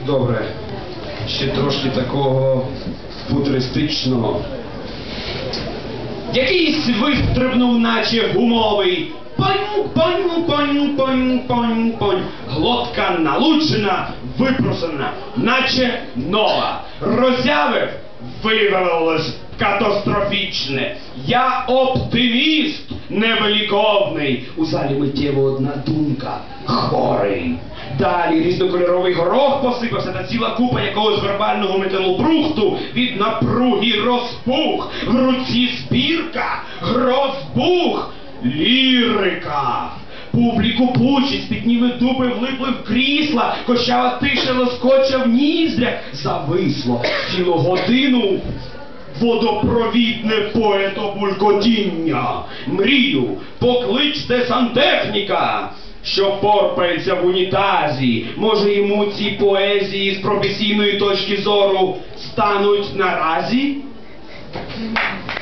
Добре. Ще трошки такого футуристичного. Якийсь вистрибнув, наче гумовий. Понь. Глотка налуджена, випросана, наче нова. Роззявив, виявилось катастрофічне. Я оптиміст невеликовний. У залі миттєво одна думка. Хворий. Далі різнокольоровий горох посипався та ціла купа якогось вербального металобрухту від напруги розпух. В руці збірка, грозбух, лірика. Публіку пучить, спітніли дуби влипли в крісла, кощава тиша лоскоча в ніздрях. Зависло цілу годину водопровідне поетобулькотіння. Мрію, покличте сантехніка, що порпається в унітазі. Може, йому ці поезії з професійної точки зору стануть наразі?